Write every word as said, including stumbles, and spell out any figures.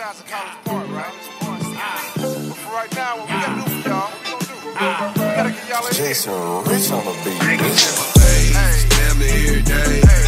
guys in College Park, right? But for right now, what we gotta do for y'all, what we gonna do? We gotta get y'all in here. Jason Rich on the beat. Hey, Damn near every day. Hey.